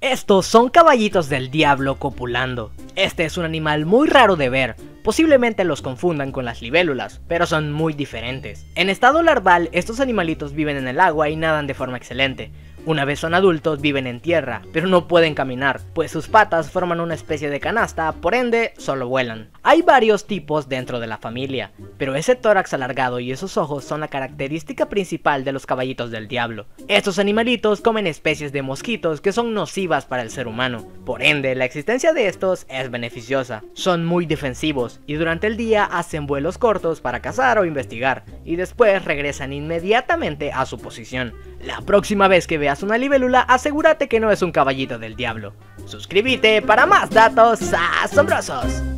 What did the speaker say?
Estos son caballitos del diablo copulando. Este es un animal muy raro de ver, posiblemente los confundan con las libélulas, pero son muy diferentes. En estado larval, estos animalitos viven en el agua y nadan de forma excelente. Una vez son adultos viven en tierra, pero no pueden caminar, pues sus patas forman una especie de canasta, por ende solo vuelan. Hay varios tipos dentro de la familia, pero ese tórax alargado y esos ojos son la característica principal de los caballitos del diablo. Estos animalitos comen especies de mosquitos que son nocivas para el ser humano, por ende la existencia de estos es beneficiosa. Son muy defensivos y durante el día hacen vuelos cortos para cazar o investigar, y después regresan inmediatamente a su posición. La próxima vez que veas una libélula, asegúrate que no es un caballito del diablo. Suscríbete para más datos asombrosos.